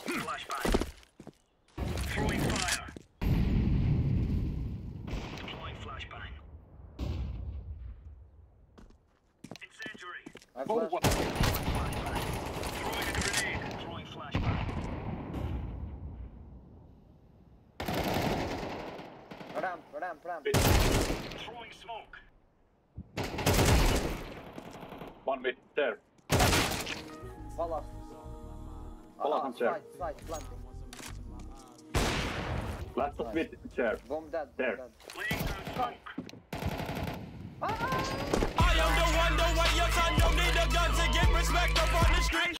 Flashbang. Throwing fire. Deploying flashbang. Incendiary. Oh, what? Throwing a grenade. Throwing flashbang. Ramp. Throwing smoke. One mid there. Follow. Follow from chair. Slide, planting. Last of mid chair. Bomb dead. There. Laying down smoke. I am the one, the way your son don't need a gun to get respect up on the street.